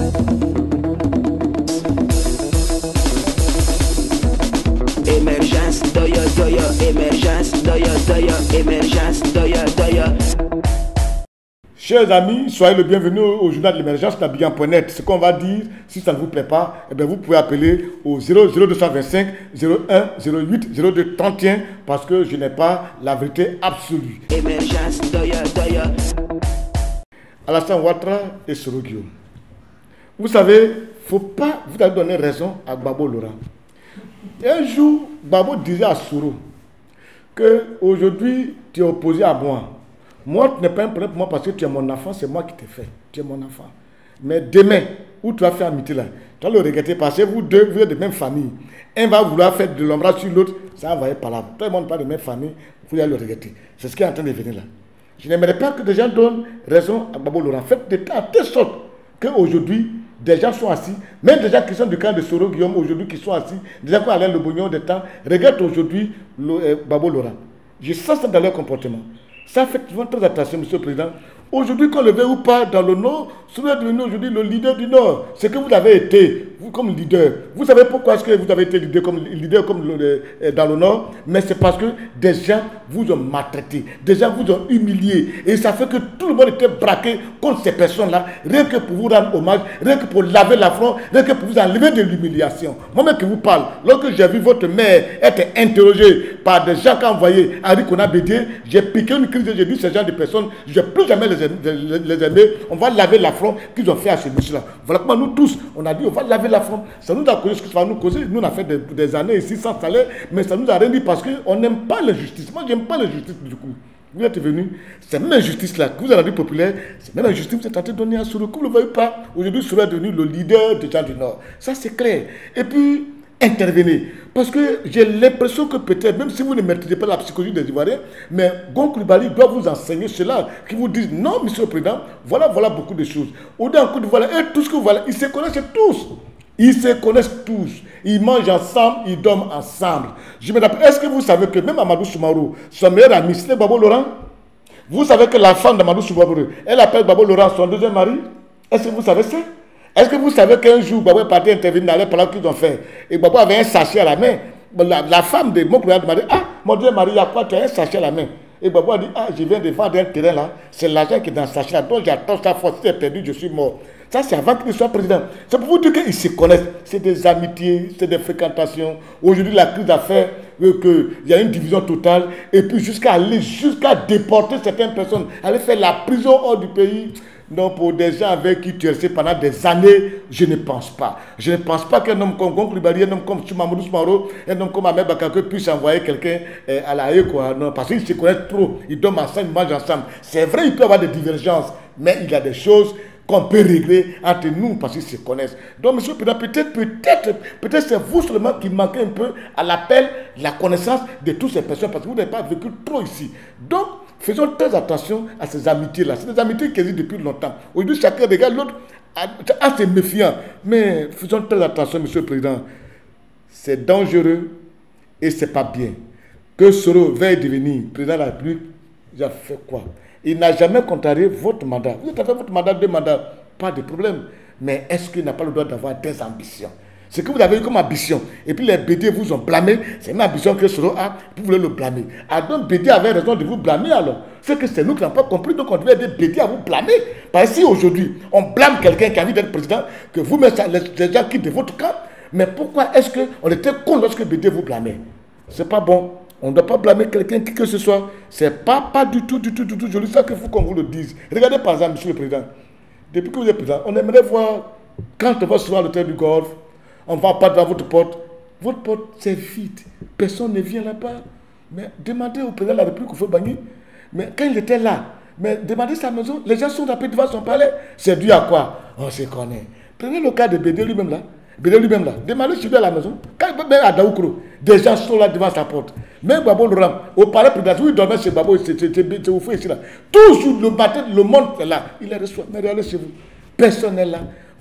Émergence, doya, doya, émergence, doya, doya, émergence, doya, doya. Chers amis, soyez le bienvenu au journal de l'émergence d'Abidjan.net. Ce qu'on va dire, si ça ne vous plaît pas, eh bien vous pouvez appeler au 00225 01 08 02 31 parce que je n'ai pas la vérité absolue. Émergence, doya, doya. Alassane Ouattara et Soro Guillaume. Vous savez, faut pas vous allez donner raison à Gbagbo Laurent. Et un jour, Gbagbo disait à Soro que aujourd'hui tu es opposé à moi. Moi, tu n'es pas un problème pour moi parce que tu es mon enfant, c'est moi qui t'ai fait. Tu es mon enfant. Mais demain, où tu vas faire amitié là, tu vas le regretter parce que vous deux, vous êtes de même famille. Un va vouloir faire de l'ombrage sur l'autre, ça va être pas là. Tout le monde pas de même famille, vous allez le regretter. C'est ce qui est en train de venir là. Je n'aimerais pas que des gens donnent raison à Gbagbo Laurent. Faites de telle sorte qu'aujourd'hui, des gens sont assis, même des gens qui sont du camp de Soro Guillaume aujourd'hui qui sont assis, des gens qui ont Alain Le Bognon des temps, regardent aujourd'hui Gbagbo Laurent. Je sens ça dans leur comportement. Ça fait très attention, Monsieur le Président. Aujourd'hui, qu'on le veut ou pas, dans le Nord, vous êtes devenu aujourd'hui le leader du Nord. C'est que vous avez été, vous comme leader. Vous savez pourquoi est-ce que vous avez été leader comme dans le Nord? Mais c'est parce que des gens vous ont maltraité, des gens vous ont humilié. Et ça fait que tout le monde était braqué contre ces personnes-là, rien que pour vous rendre hommage, rien que pour laver l'affront, rien que pour vous enlever de l'humiliation. Moi-même qui vous parle, lorsque j'ai vu votre mère être interrogée par des gens qui ont envoyé Henri Konan Bédié, j'ai piqué une crise, j'ai dit ces gens de personnes, je ne vais plus jamais les aimer, on va laver l'affront qu'ils ont fait à ces monsieur-là. Voilà comment nous tous, on a dit on va laver l'affront. Ça nous a causé ce que ça va nous causer. Nous on a fait des années ici sans salaire, mais ça nous a rien dit parce qu'on n'aime pas l'injustice. Moi j'aime pas l'injustice du coup. Vous êtes venus, c'est même injustice là, que vous avez dit populaire, c'est même injustice que vous êtes en train de donner à Soro. Que vous ne le voyez pas, aujourd'hui Soro est devenu le leader des gens du Nord. Ça c'est clair. Et puis, intervenez. Parce que j'ai l'impression que peut-être, même si vous ne maîtrisez pas la psychologie des Ivoiriens, mais Gon Coulibaly doit vous enseigner cela, qui vous disent non, Monsieur le Président, voilà beaucoup de choses. Au-delà en Côte d'Ivoire, et tout ce que voilà, ils se connaissent tous. Ils se connaissent tous. Ils mangent ensemble, ils dorment ensemble. Je me rappelle, est-ce que vous savez que même Amadou Soumarou, son meilleur ami, c'était Gbagbo Laurent? Vous savez que la femme d'Amadou Soumarou, elle appelle Gbagbo Laurent son deuxième mari? Est-ce que vous savez ça? Est-ce que vous savez qu'un jour, Gbagbo est parti intervenir dans les plans qu'ils ont fait et Gbagbo avait un sachet à la main? La femme de mon cousin m'a dit, ah, mon Dieu Marie, il y a quoi? Tu as un sachet à la main. Et Gbagbo a dit, ah, je viens de vendre un terrain là, c'est l'argent qui est dans le sachet là, donc j'attends ça, force, si c'est perdu, je suis mort. Ça, c'est avant qu'il soit président. C'est pour vous dire qu'ils se connaissent. C'est des amitiés, c'est des fréquentations. Aujourd'hui, la crise a fait qu'il y a une division totale. Et puis, jusqu'à déporter certaines personnes, aller faire la prison hors du pays. Non, pour des gens avec qui tu es resté pendant des années, je ne pense pas. Je ne pense pas qu'un homme comme Gon Coulibaly, un homme comme Mamadou Soumarou, un homme comme Ahmed Bakako puisse envoyer quelqu'un à la haie, quoi. Non, parce qu'ils se connaissent trop. Ils dorment ensemble, ils mangent ensemble. C'est vrai, il peut y avoir des divergences, mais il y a des choses qu'on peut régler entre nous parce qu'ils se connaissent. Donc, Monsieur le Président, peut-être c'est vous seulement qui manquez un peu à l'appel, la connaissance de toutes ces personnes parce que vous n'avez pas vécu trop ici. Donc, faisons très attention à ces amitiés-là. C'est des amitiés qui existent depuis longtemps. Aujourd'hui, chacun regarde l'autre assez méfiant. Mais faisons très attention, Monsieur le Président. C'est dangereux et ce n'est pas bien. Que Soro veuille devenir président de la République, il a fait quoi? Il n'a jamais contrarié votre mandat. Vous avez fait votre mandat, 2 mandats, pas de problème. Mais est-ce qu'il n'a pas le droit d'avoir des ambitions? Ce que vous avez eu comme ambition, et puis les BD vous ont blâmé, c'est une ambition que Soro a, vous voulez le blâmer. Alors donc BD avait raison de vous blâmer alors. C'est que c'est nous qui n'avons pas compris, donc on devait aider BD à vous blâmer. Parce que si aujourd'hui, on blâme quelqu'un qui a envie d'être président, que vous mettez les gens quittent de votre camp, mais pourquoi est-ce qu'on était con lorsque BD vous blâmait? C'est pas bon. On ne doit pas blâmer quelqu'un qui que ce soit. C'est pas du tout. Je dis ça qu'il faut qu'on vous le dise. Regardez par exemple, Monsieur le Président. Depuis que vous êtes président, on aimerait voir, quand on va souvent à l'hôtel du Golfe, on ne va pas devant votre porte. Votre porte, c'est vide. Personne ne vient là-bas. Mais demandez au président de la République, Houphouët-Boigny. Mais quand il était là, mais demandez sa maison, les gens sont tapés devant son palais. C'est dû à quoi? On se connaît. Prenez le cas de Bédé lui-même là. Demandez si lui à la maison. Quand il va à Daoukro, des gens sont là devant sa porte. Même Gbagbo Laurent, au palais présidentiel, où il dormait chez Gbagbo, c'est Oufou ici là. Toujours le matin, le monde est là. Il est reçu. Mais regardez chez vous. Personne n'est là.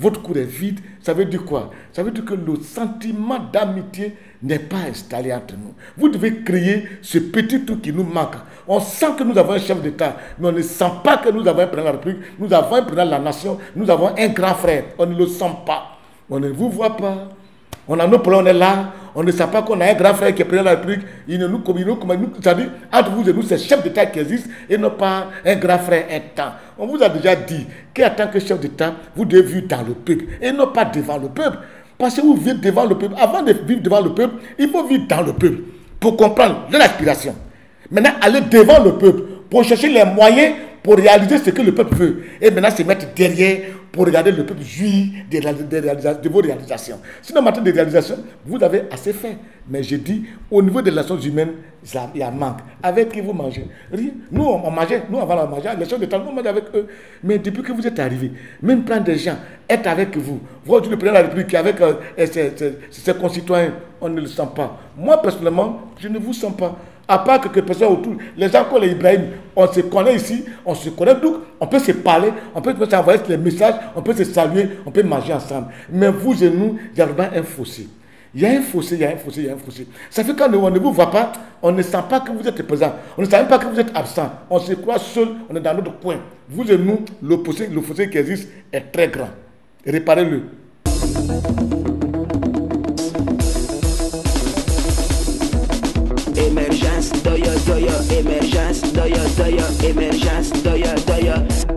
votre cour est vide, ça veut dire quoi? Ça veut dire que le sentiment d'amitié n'est pas installé entre nous. Vous devez créer ce petit truc qui nous manque. On sent que nous avons un chef d'État, mais on ne sent pas que nous avons un président de la République, nous avons un président de la nation, nous avons un grand frère. On ne le sent pas. On ne vous voit pas. On a nos problèmes, on est là. On ne sait pas qu'on a un grand frère qui est président de la République. Il ne nous communique, c'est-à-dire, entre vous et nous, c'est chef d'État qui existe et non pas un grand frère un temps. On vous a déjà dit qu'en tant que chef d'État, vous devez vivre dans le peuple et non pas devant le peuple. Parce que vous vivez devant le peuple. Avant de vivre devant le peuple, il faut vivre dans le peuple pour comprendre leur aspiration. Maintenant, aller devant le peuple pour chercher les moyens pour réaliser ce que le peuple veut. Et maintenant, se mettre derrière pour regarder le peuple jouir de vos réalisations. Sinon, en matière de réalisation, vous avez assez fait. Mais je dis, au niveau des relations humaines, il y a manque. Avec qui vous mangez? Rien. Nous, on mangeait. Nous, avant, on mangeait. Les gens de temps, nous, on mangeait avec eux. Mais depuis que vous êtes arrivés, même plein de gens être avec vous. Votre le président de la République qui est avec ses concitoyens, on ne le sent pas. Moi, personnellement, je ne vous sens pas. À part que quelques personnes autour, les gens comme les Ibrahim, on se connaît ici, on se connaît, donc on peut se parler, on peut s'envoyer des messages, on peut se saluer, on peut manger ensemble. Mais vous et nous, il y a vraiment un fossé. Il y a un fossé, il y a un fossé, il y a un fossé. Ça fait quand on ne vous voit pas, on ne sent pas que vous êtes présent, on ne sent même pas que vous êtes absent. On se croit seul, on est dans notre coin. Vous et nous, le fossé qui existe est très grand. Réparez-le. Emergence, doya, émergence, doya, émergence, doya.